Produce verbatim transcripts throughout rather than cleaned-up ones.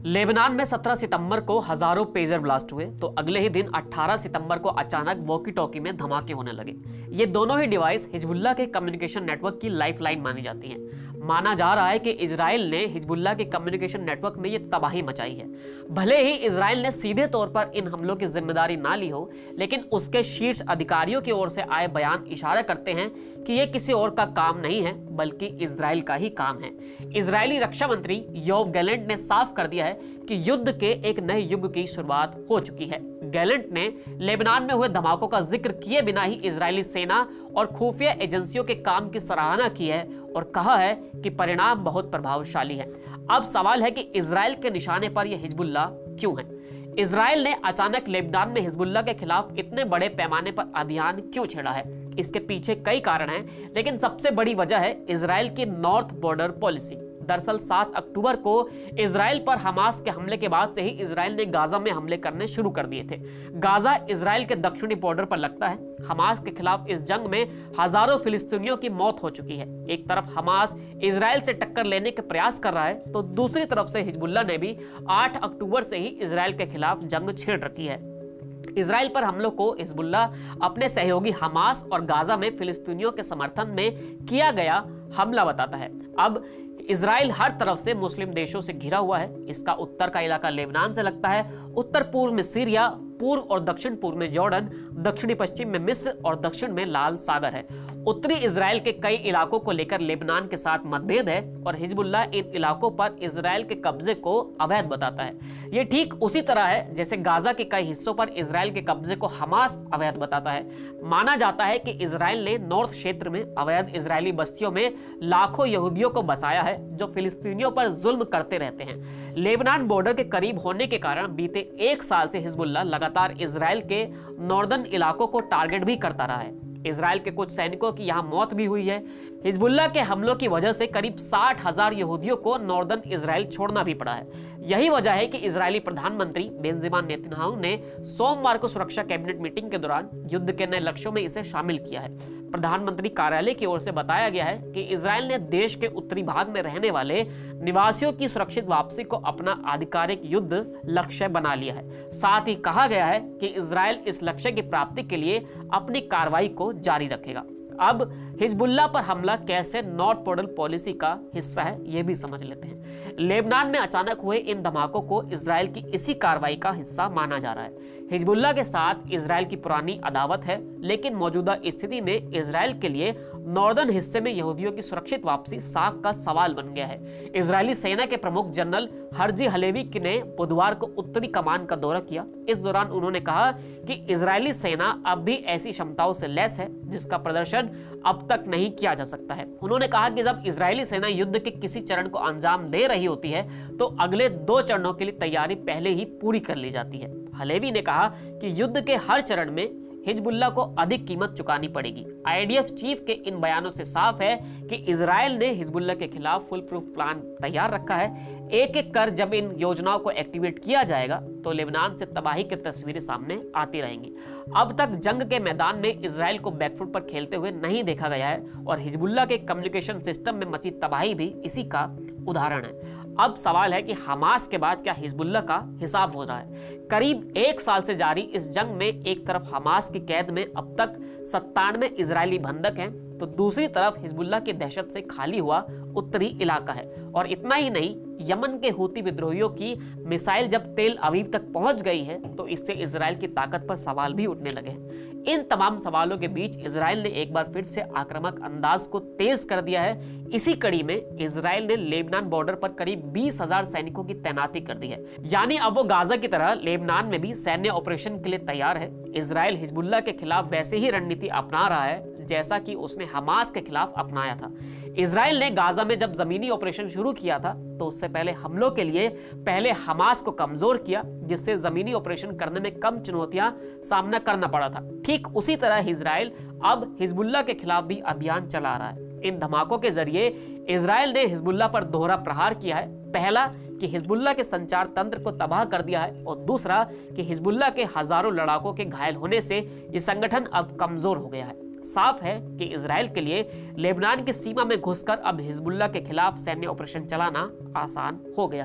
Lebanon में सत्रह सितंबर को हजारों पेजर ब्लास्ट हुए तो अगले ही दिन अठारह सितंबर को अचानक वॉकी टॉकी में धमाके होने लगे। ये दोनों ही डिवाइस हिजबुल्लाह के कम्युनिकेशन नेटवर्क की लाइफलाइन मानी जाती हैं। माना जा रहा है कि इजराइल ने हिजबुल्लाह के कम्युनिकेशन नेटवर्क में ये तबाही मचाई है। भले ही इजराइल ने सीधे तौर पर इन हमलों की जिम्मेदारी ना ली हो, लेकिन उसके शीर्ष अधिकारियों की ओर से आए बयान इशारा करते हैं कि ये किसी और का काम नहीं है बल्कि इजराइल का ही काम है। इजरायली रक्षा मंत्री योव गैलेंट ने साफ कर दिया है कि युद्ध के एक नए युग की शुरुआत हो चुकी है। गैलेंट ने लेबनान में हुए धमाकों का जिक्र किए बिना ही इजरायली सेना और खुफिया एजेंसियों के काम की सराहना की है और कहा है कि परिणाम बहुत प्रभावशाली है। अब सवाल है कि इजराइल के निशाने पर यह हिजबुल्लाह क्यों है? इजराइल ने अचानक लेबनान में हिजबुल्लाह के खिलाफ इतने बड़े पैमाने पर अभियान क्यों छेड़ा है? इसके पीछे कई कारण हैं, लेकिन सबसे बड़ी वजह है इजराइल की नॉर्थ बॉर्डर पॉलिसी। दरअसल सात अक्टूबर को इजराइल पर हमास के हमले के बाद से ही इजराइल ने गाजा में हमले करने शुरू कर दिए थे। गाजा इजराइल के दक्षिणी बॉर्डर पर लगता है। हमास के खिलाफ इस जंग में हजारों फिलिस्तीनियों की मौत हो चुकी है। एक तरफ हमास इजराइल से टक्कर लेने के प्रयास कर रहा है तो दूसरी तरफ से हिजबुल्लाह ने भी आठ अक्टूबर से ही इजराइल के खिलाफ जंग छेड़ रखी है। इजराइल पर हमलों को हिजबुल्लाह अपने सहयोगी हमास और गाजा में फिलिस्तीनियों के समर्थन में किया गया हमला बताता है। अब इजराइल हर तरफ से मुस्लिम देशों से घिरा हुआ है। इसका उत्तर का इलाका लेबनान से लगता है, उत्तर पूर्व में सीरिया, पूर्व और दक्षिण पूर्व में जॉर्डन, दक्षिणी पश्चिम में मिस्र और दक्षिण में लाल सागर है। उत्तरी इजराइल के कई इलाकों को लेकर लेबनान के साथ मतभेद है और हिजबुल्लाह इन इलाकों पर इजराइल के कब्जे को अवैध बताता है। यह ठीक उसी तरह है जैसे गाजा के कई हिस्सों पर इजराइल के कब्जे को हमास अवैध बताता है। माना जाता है कि इजराइल ने नॉर्थ क्षेत्र में अवैध इजरायली बस्तियों में लाखों यहूदियों को बसाया है जो फिलिस्तीनियों पर जुल्म करते रहते हैं। लेबनान बॉर्डर के करीब होने के कारण बीते एक साल से हिजबुल्लाह लगातार इजराइल के नॉर्दर्न इलाकों को टारगेट भी करता रहा है। इजराइल के कुछ सैनिकों की यहां मौत भी हुई है। हिजबुल्लाह के हमलों की वजह से करीब साठ हजार यहूदियों को नॉर्दर्न इजराइल छोड़ना भी पड़ा है। यही वजह है कि इजरायली प्रधानमंत्री बेंजामिन नेतन्याहू ने सोमवार को सुरक्षा कैबिनेट मीटिंग के दौरान युद्ध के नए लक्ष्यों में इसे शामिल किया है। प्रधानमंत्री कार्यालय की ओर से बताया गया है कि इजराइल ने देश के उत्तरी भाग में रहने वाले निवासियों की सुरक्षित वापसी को अपना आधिकारिक युद्ध लक्ष्य बना लिया है। साथ ही कहा गया है कि इजराइल इस लक्ष्य की प्राप्ति के लिए अपनी कार्रवाई को जारी रखेगा। अब हिजबुल्लाह पर हमला कैसे नॉर्थ बॉर्डर पॉलिसी का हिस्सा है, यह भी समझ लेते हैं। लेबनान में अचानक हुए इन धमाकों को इजराइल की इसी कार्रवाई का हिस्सा माना जा रहा है। हिजबुल्लाह के साथ इजराइल की पुरानी अदावत है, लेकिन मौजूदा स्थिति में इजराइल के लिए नॉर्दर्न हिस्से में यहूदियों की सुरक्षित वापसी साख का सवाल बन गया है। इजरायली सेना के प्रमुख जनरल हर्जी हलेवी ने बुधवार को उत्तरी कमान का दौरा किया। इस दौरान उन्होंने कहा कि इजरायली सेना अब भी ऐसी क्षमताओं से लैस है जिसका प्रदर्शन अब तक नहीं किया जा सकता है। उन्होंने कहा कि जब इजरायली सेना युद्ध के किसी चरण को अंजाम दे रही होती है तो अगले दो चरणों के लिए तैयारी पहले ही पूरी कर ली जाती है। हलेवी ने कहा कि युद्ध के हर चरण में हिजबुल्लाह को अधिक कीमत चुकानी पड़ेगी। आईडीएफ चीफ के इन बयानों से साफ है कि इजराइल ने हिजबुल्लाह के खिलाफ फुल प्रूफ प्लान तैयार रखा है। एक एक कर जब इन योजनाओं को एक्टिवेट किया जाएगा तो लेबनान से तबाही की तस्वीरें सामने आती रहेंगी। अब तक जंग के मैदान में इजराइल को बैकफुट पर खेलते हुए नहीं देखा गया है और हिजबुल्लाह के कम्युनिकेशन सिस्टम में मची तबाही भी इसी का उदाहरण है। अब सवाल है कि हमास के बाद क्या हिजबुल्लाह का हिसाब हो रहा है? करीब एक साल से जारी इस जंग में एक तरफ हमास की कैद में अब तक सत्तानवे इजरायली बंधक हैं तो दूसरी तरफ हिजबुल्लाह की दहशत से खाली हुआ उत्तरी इलाका है। और इतना ही नहीं, यमन के हूती विद्रोहियों की मिसाइल जब तेल अवीव तक पहुंच गई है तो इससे इजराइल की ताकत पर सवाल भी उठने लगे हैं। इन तमाम सवालों के बीच इजराइल ने एक बार फिर से आक्रामक अंदाज को तेज कर दिया है। इसी कड़ी में इजराइल ने लेबनान बॉर्डर पर करीब बीस हजार सैनिकों की तैनाती कर दी है। यानी अब वो गाजा की तरह लेबनान में भी सैन्य ऑपरेशन के लिए तैयार है। इजराइल हिजबुल्लाह के खिलाफ वैसे ही रणनीति अपना रहा है जैसा कि उसने हमास के खिलाफ अपनाया था। इजराइल ने गाजा में जब जमीनी ऑपरेशन शुरू किया था तो उससे पहले हमलों के लिए पहले हमास को कमजोर किया, जिससे जमीनी ऑपरेशन करने में कम चुनौतियां सामना करना पड़ा था। ठीक उसी तरह इजराइल अब हिजबुल्लाह के खिलाफ भी अभियान चला रहा है। इन धमाकों के जरिए इजराइल ने हिजबुल्लाह पर दोहरा प्रहार किया है। पहला कि हिजबुल्लाह के संचार तंत्र को तबाह कर दिया है और दूसरा कि हिजबुल्लाह के हजारों लड़ाकों के घायल होने से ये संगठन अब कमजोर हो गया है। साफ है कि इजराइल के लिए लेबनान की सीमा में घुसकर अब हिजबुल्लाह के खिलाफ सैन्य ऑपरेशन चलाना आसान हो गया है।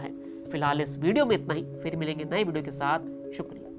फिलहाल इस वीडियो में इतना ही, फिर मिलेंगे नए वीडियो के साथ। शुक्रिया।